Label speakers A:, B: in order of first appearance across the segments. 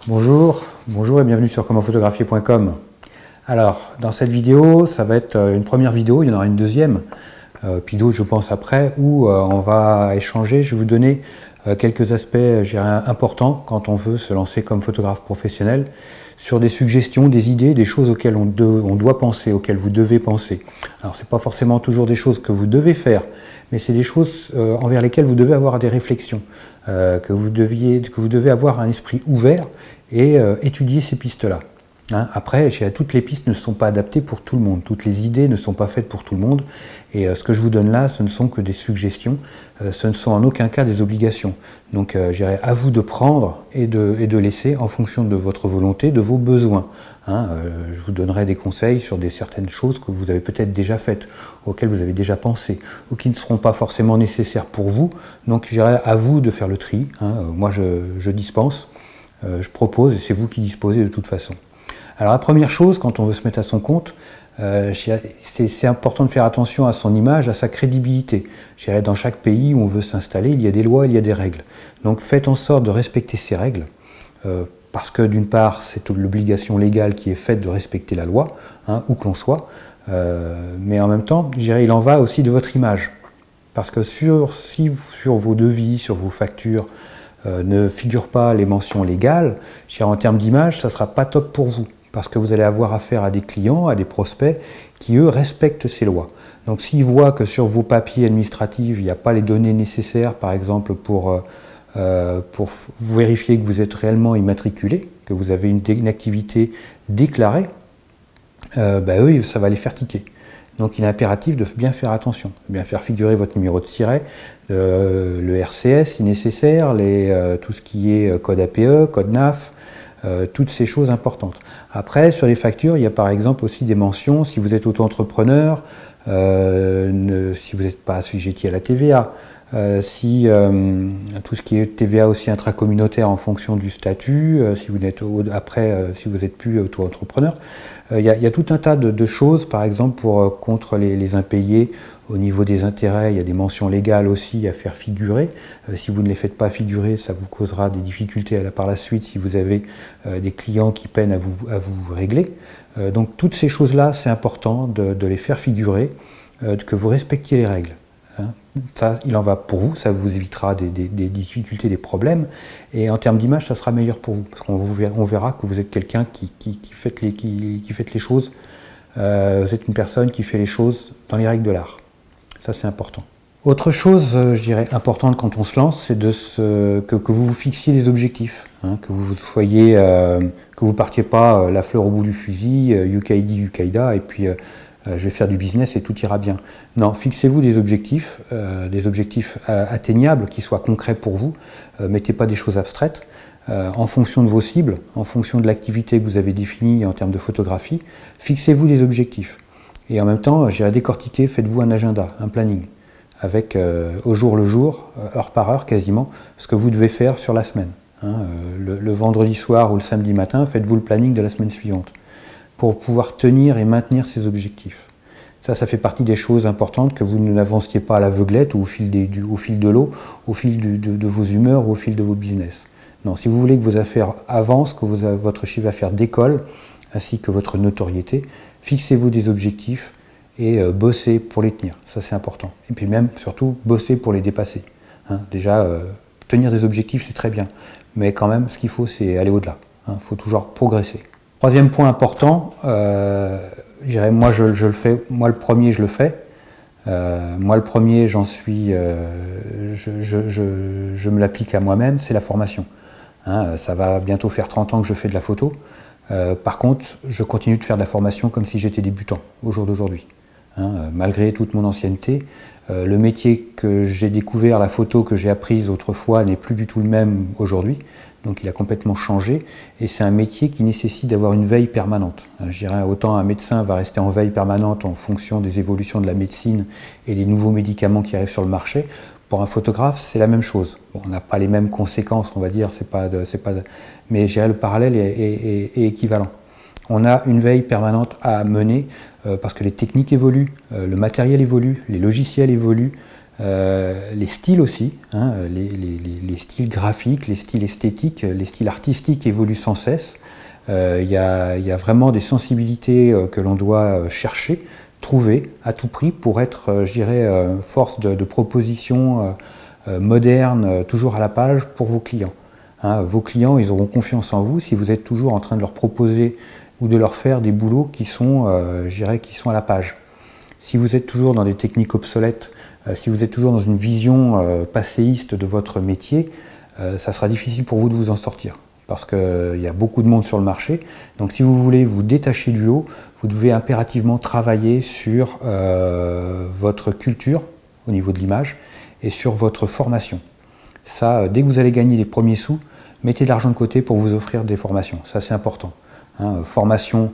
A: Bonjour et bienvenue sur commentphotographier.com. Alors, dans cette vidéo, ça va être une première vidéo, il y en aura une deuxième, puis d'autres je pense après, où on va échanger, je vais vous donner quelques aspects importants quand on veut se lancer comme photographe professionnel, sur des suggestions, des idées, des choses auxquelles on doit penser, auxquelles vous devez penser. Alors, ce n'est pas forcément toujours des choses que vous devez faire, mais c'est des choses envers lesquelles vous devez avoir des réflexions, que vous devez avoir un esprit ouvert et étudier ces pistes-là. Après, toutes les pistes ne sont pas adaptées pour tout le monde, toutes les idées ne sont pas faites pour tout le monde, et ce que je vous donne là, ce ne sont que des suggestions, ce ne sont en aucun cas des obligations. Donc, à vous de prendre et de laisser en fonction de votre volonté, de vos besoins. Je vous donnerai des conseils sur certaines choses que vous avez peut-être déjà faites, auxquelles vous avez déjà pensé, ou qui ne seront pas forcément nécessaires pour vous. Donc, à vous de faire le tri. Moi, je dispense, je propose, et c'est vous qui disposez de toute façon. Alors la première chose, quand on veut se mettre à son compte, c'est important de faire attention à son image, à sa crédibilité. Dans chaque pays où on veut s'installer, il y a des lois, il y a des règles. Donc faites en sorte de respecter ces règles, parce que d'une part, c'est l'obligation légale qui est faite de respecter la loi, où que l'on soit, mais en même temps, il en va aussi de votre image. Parce que si sur vos devis, sur vos factures, ne figurent pas les mentions légales, en termes d'image, ça ne sera pas top pour vous. Parce que vous allez avoir affaire à des clients, à des prospects qui, eux, respectent ces lois. Donc s'ils voient que sur vos papiers administratifs, il n'y a pas les données nécessaires, par exemple, pour vérifier que vous êtes réellement immatriculé, que vous avez une activité déclarée, eux, ça va les faire tiquer. Donc il est impératif de bien faire attention, de bien faire figurer votre numéro de siret, le RCS si nécessaire, tout ce qui est code APE, code NAF, toutes ces choses importantes. Après, sur les factures, il y a par exemple aussi des mentions, si vous êtes auto-entrepreneur, si vous n'êtes pas assujetti à la TVA, tout ce qui est TVA aussi intracommunautaire en fonction du statut, si vous n'êtes plus auto-entrepreneur. Il y a tout un tas de choses, par exemple contre les impayés, au niveau des intérêts, il y a des mentions légales aussi à faire figurer. Si vous ne les faites pas figurer, ça vous causera des difficultés par la suite si vous avez des clients qui peinent à vous régler. Donc toutes ces choses-là, c'est important de les faire figurer, que vous respectiez les règles. Ça, il en va pour vous, ça vous évitera des difficultés, des problèmes, et en termes d'image, ça sera meilleur pour vous, parce qu'on verra que vous êtes quelqu'un qui fait les choses, vous êtes une personne qui fait les choses dans les règles de l'art. Ça, c'est important. Autre chose, je dirais, importante quand on se lance, c'est que vous vous fixiez des objectifs, que vous partiez pas la fleur au bout du fusil, Yukaïda, et puis je vais faire du business et tout ira bien. Non, fixez-vous des objectifs atteignables, qui soient concrets pour vous. Mettez pas des choses abstraites. En fonction de vos cibles, en fonction de l'activité que vous avez définie en termes de photographie, fixez-vous des objectifs. Et en même temps, j'irai décortiquer, faites-vous un agenda, un planning, avec au jour le jour, heure par heure quasiment, ce que vous devez faire sur la semaine. Le vendredi soir ou le samedi matin, faites-vous le planning de la semaine suivante, pour pouvoir tenir et maintenir ces objectifs. Ça fait partie des choses importantes, que vous n'avanciez pas à l'aveuglette ou au fil de l'eau, au fil de vos humeurs ou au fil de vos business. Non, si vous voulez que vos affaires avancent, que votre chiffre d'affaires décolle, ainsi que votre notoriété, fixez-vous des objectifs et bossez pour les tenir. Ça, c'est important. Et puis même, surtout, bossez pour les dépasser. Déjà, tenir des objectifs, c'est très bien. Mais quand même, ce qu'il faut, c'est aller au-delà. Il faut toujours progresser. Troisième point important, moi je le fais, moi le premier je le fais, moi le premier je me l'applique à moi-même, c'est la formation. Ça va bientôt faire 30 ans que je fais de la photo, par contre je continue de faire de la formation comme si j'étais débutant au jour d'aujourd'hui. Malgré toute mon ancienneté, le métier que j'ai découvert, la photo que j'ai apprise autrefois n'est plus du tout le même aujourd'hui. Donc il a complètement changé, et c'est un métier qui nécessite d'avoir une veille permanente. Je dirais, autant un médecin va rester en veille permanente en fonction des évolutions de la médecine et des nouveaux médicaments qui arrivent sur le marché. Pour un photographe, c'est la même chose. Bon, on n'a pas les mêmes conséquences, on va dire, mais je dirais, le parallèle est équivalent. On a une veille permanente à mener parce que les techniques évoluent, le matériel évolue, les logiciels évoluent, les styles aussi, hein, les styles graphiques, les styles esthétiques, les styles artistiques évoluent sans cesse. Il y a vraiment des sensibilités que l'on doit chercher, trouver à tout prix pour être, je dirais, force de proposition moderne, toujours à la page pour vos clients. Hein, vos clients, ils auront confiance en vous si vous êtes toujours en train de leur proposer ou de leur faire des boulots qui sont, je dirais, qui sont à la page. Si vous êtes toujours dans des techniques obsolètes, si vous êtes toujours dans une vision passéiste de votre métier, ça sera difficile pour vous de vous en sortir. Parce qu'il y a beaucoup de monde sur le marché. Donc si vous voulez vous détacher du lot, vous devez impérativement travailler sur votre culture au niveau de l'image et sur votre formation. Ça, dès que vous allez gagner les premiers sous, mettez de l'argent de côté pour vous offrir des formations. Ça, c'est important. Hein, formation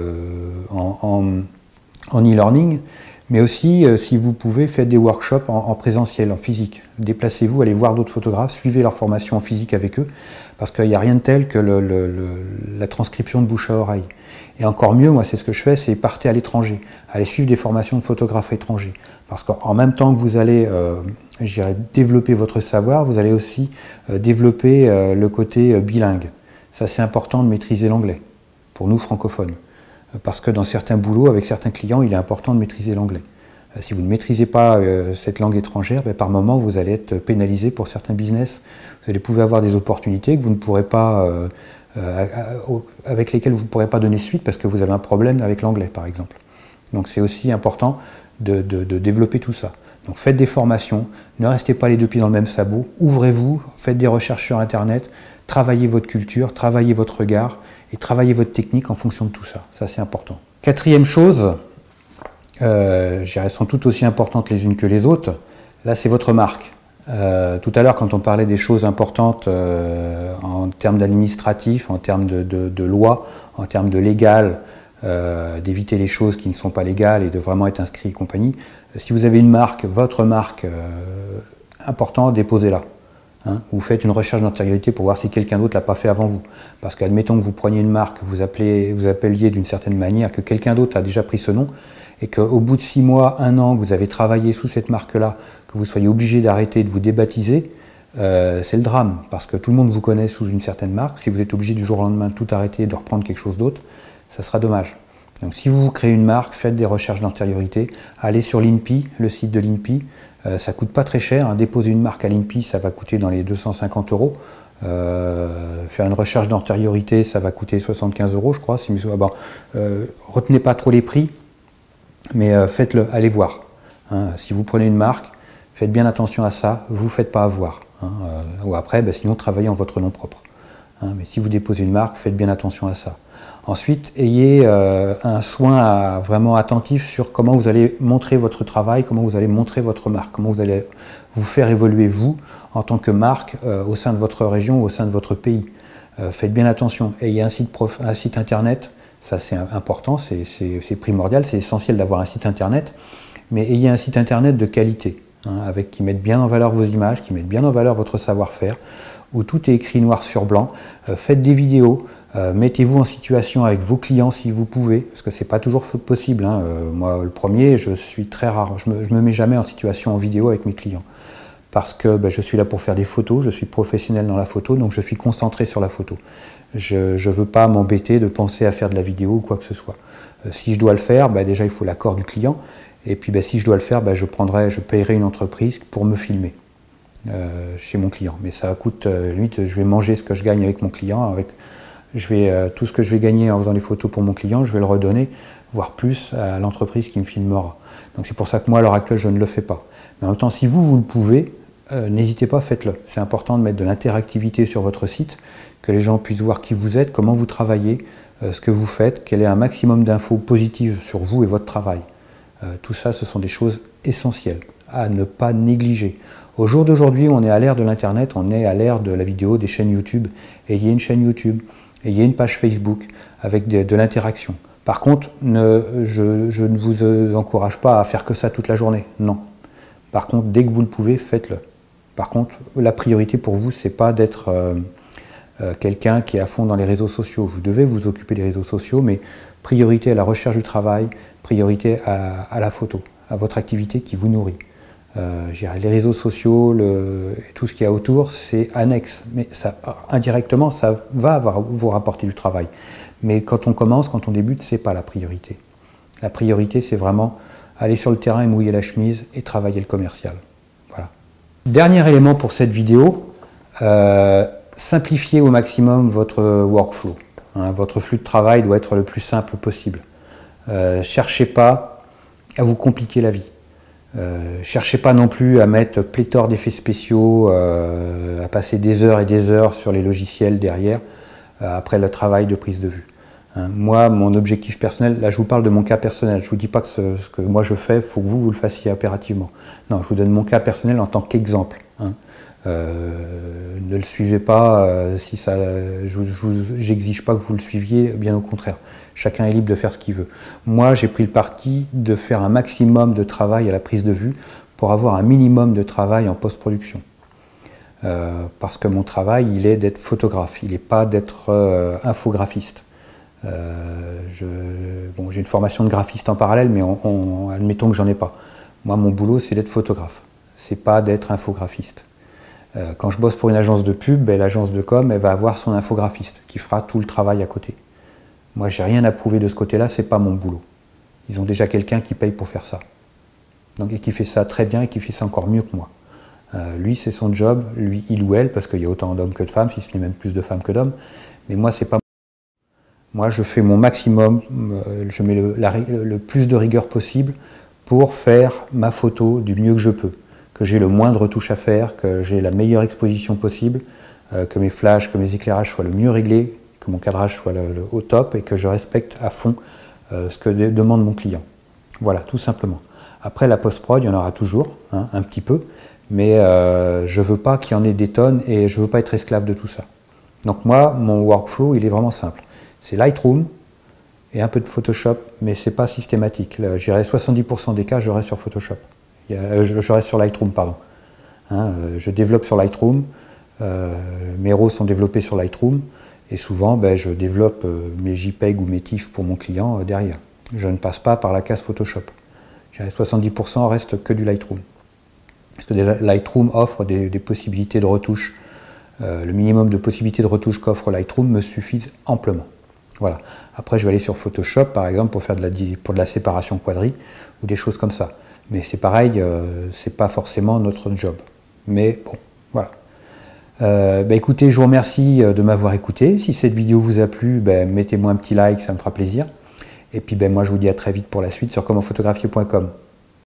A: en e-learning, mais aussi, si vous pouvez, faites des workshops en présentiel, en physique. Déplacez-vous, allez voir d'autres photographes, suivez leur formation en physique avec eux, parce qu'il n'y a rien de tel que la transcription de bouche à oreille. Et encore mieux, moi, c'est ce que je fais, c'est partez à l'étranger, allez suivre des formations de photographes étrangers. Parce qu'en même temps que vous allez, je dirais, développer votre savoir, vous allez aussi développer le côté bilingue. Ça, c'est important de maîtriser l'anglais, pour nous francophones. Parce que dans certains boulots, avec certains clients, il est important de maîtriser l'anglais. Si vous ne maîtrisez pas cette langue étrangère, par moment, vous allez être pénalisé pour certains business. Vous allez pouvoir avoir des opportunités que vous ne pourrez pas, avec lesquelles vous ne pourrez pas donner suite parce que vous avez un problème avec l'anglais, par exemple. Donc c'est aussi important de développer tout ça. Donc faites des formations, ne restez pas les deux pieds dans le même sabot, ouvrez-vous, faites des recherches sur Internet, travaillez votre culture, travaillez votre regard et travaillez votre technique en fonction de tout ça. Ça, c'est important. Quatrième chose, je dirais, sont toutes aussi importantes les unes que les autres, là, c'est votre marque. Tout à l'heure, quand on parlait des choses importantes en termes d'administratif, en termes de loi, en termes de légal, d'éviter les choses qui ne sont pas légales et de vraiment être inscrit et compagnie, si vous avez une marque, votre marque importante, déposez-la. Hein, vous faites une recherche d'antériorité pour voir si quelqu'un d'autre ne l'a pas fait avant vous. Parce qu'admettons que vous preniez une marque, vous appeliez d'une certaine manière, que quelqu'un d'autre a déjà pris ce nom, et qu'au bout de 6 mois, 1 an, que vous avez travaillé sous cette marque-là, que vous soyez obligé d'arrêter de vous débaptiser, c'est le drame. Parce que tout le monde vous connaît sous une certaine marque. Si vous êtes obligé du jour au lendemain de tout arrêter et de reprendre quelque chose d'autre, ça sera dommage. Donc si vous créez une marque, faites des recherches d'antériorité, allez sur l'INPI, le site de l'INPI, ça ne coûte pas très cher, hein. Déposer une marque à l'INPI, ça va coûter dans les 250 €. Faire une recherche d'antériorité, ça va coûter 75 €, je crois. Retenez pas trop les prix, mais faites-le, allez voir. Hein. Si vous prenez une marque, faites bien attention à ça, vous ne faites pas avoir. Hein. Ou après, sinon travaillez en votre nom propre. Hein. Mais si vous déposez une marque, faites bien attention à ça. Ensuite, ayez un soin vraiment attentif sur comment vous allez montrer votre travail, comment vous allez montrer votre marque, comment vous allez vous faire évoluer vous en tant que marque au sein de votre région, au sein de votre pays. Faites bien attention. Ayez un site internet, ça c'est important, c'est primordial, c'est essentiel d'avoir un site internet, mais ayez un site internet de qualité, hein, qui mette bien en valeur vos images, qui mette bien en valeur votre savoir-faire, où tout est écrit noir sur blanc. Faites des vidéos. Mettez-vous en situation avec vos clients si vous pouvez, parce que ce n'est pas toujours possible. Hein. Moi, le premier, je suis très rare. Je me mets jamais en situation en vidéo avec mes clients. Parce que je suis là pour faire des photos, je suis professionnel dans la photo, donc je suis concentré sur la photo. Je ne veux pas m'embêter de penser à faire de la vidéo ou quoi que ce soit. Si je dois le faire, déjà il faut l'accord du client. Et puis si je dois le faire, je paierai une entreprise pour me filmer chez mon client. Mais ça coûte, limite, je vais manger ce que je gagne avec mon client, tout ce que je vais gagner en faisant les photos pour mon client, je vais le redonner, voire plus, à l'entreprise qui me filmera. Donc c'est pour ça que moi, à l'heure actuelle, je ne le fais pas. Mais en même temps, si vous le pouvez, n'hésitez pas, faites-le. C'est important de mettre de l'interactivité sur votre site, que les gens puissent voir qui vous êtes, comment vous travaillez, ce que vous faites, qu'il y ait un maximum d'infos positives sur vous et votre travail. Tout ça, ce sont des choses essentielles à ne pas négliger. Au jour d'aujourd'hui, on est à l'ère de l'Internet, on est à l'ère de la vidéo, des chaînes YouTube. Ayez une chaîne YouTube, ayez une page Facebook avec de l'interaction. Par contre, je ne vous encourage pas à faire que ça toute la journée, non. Par contre, dès que vous le pouvez, faites-le. Par contre, la priorité pour vous, c'est pas d'être quelqu'un qui est à fond dans les réseaux sociaux. Vous devez vous occuper des réseaux sociaux, mais priorité à la recherche du travail, priorité à la photo, à votre activité qui vous nourrit. je dirais, les réseaux sociaux, et tout ce qu'il y a autour, c'est annexe. Mais ça, indirectement, ça va vous rapporter du travail. Mais quand on commence, quand on débute, ce n'est pas la priorité. La priorité, c'est vraiment aller sur le terrain et mouiller la chemise et travailler le commercial. Voilà. Dernier élément pour cette vidéo, simplifiez au maximum votre workflow. Hein, votre flux de travail doit être le plus simple possible. Cherchez pas à vous compliquer la vie. Cherchez pas non plus à mettre pléthore d'effets spéciaux, à passer des heures et des heures sur les logiciels derrière, après le travail de prise de vue. Hein, moi, mon objectif personnel, là je vous parle de mon cas personnel, je ne vous dis pas que ce que moi je fais, il faut que vous le fassiez impérativement. Non, je vous donne mon cas personnel en tant qu'exemple. Hein. Ne le suivez pas, si ça, j'exige pas que vous le suiviez, bien au contraire. Chacun est libre de faire ce qu'il veut. Moi, j'ai pris le parti de faire un maximum de travail à la prise de vue pour avoir un minimum de travail en post-production. Parce que mon travail, il est d'être photographe, il n'est pas d'être infographiste. Bon, j'ai une formation de graphiste en parallèle, mais admettons que j'en ai pas. Moi, mon boulot, c'est d'être photographe, c'est pas d'être infographiste. Quand je bosse pour une agence de pub, ben, l'agence de com, elle va avoir son infographiste qui fera tout le travail à côté. Moi, j'ai rien à prouver de ce côté-là, c'est pas mon boulot. Ils ont déjà quelqu'un qui paye pour faire ça. Donc, et qui fait ça très bien et qui fait ça encore mieux que moi. Lui, c'est son job, lui, il ou elle, parce qu'il y a autant d'hommes que de femmes, si ce n'est même plus de femmes que d'hommes. Mais moi, c'est pas. Moi, je fais mon maximum, je mets le plus de rigueur possible pour faire ma photo du mieux que je peux. Que j'ai le moindre retouche à faire, que j'ai la meilleure exposition possible, que mes flashs, que mes éclairages soient le mieux réglés, que mon cadrage soit au top et que je respecte à fond ce que demande mon client. Voilà, tout simplement. Après, la post-prod, il y en aura toujours, hein, un petit peu, mais je ne veux pas qu'il y en ait des tonnes et je ne veux pas être esclave de tout ça. Donc moi, mon workflow, il est vraiment simple. C'est Lightroom et un peu de Photoshop, mais ce n'est pas systématique. Je dirais 70% des cas, je reste sur Photoshop. Je reste sur Lightroom, pardon. Hein, je développe sur Lightroom, mes RAW sont développés sur Lightroom, et souvent ben, je développe mes JPEG ou mes TIFF pour mon client derrière. Je ne passe pas par la case Photoshop. 70% reste que du Lightroom. Parce que déjà, Lightroom offre des possibilités de retouche. Le minimum de possibilités de retouche qu'offre Lightroom me suffisent amplement. Voilà. Après, je vais aller sur Photoshop, par exemple, pour faire de la séparation quadri ou des choses comme ça. Mais c'est pareil, c'est pas forcément notre job. Mais bon, voilà. Écoutez, je vous remercie de m'avoir écouté. Si cette vidéo vous a plu, mettez-moi un petit like, ça me fera plaisir. Et puis moi, je vous dis à très vite pour la suite sur commentphotographier.com.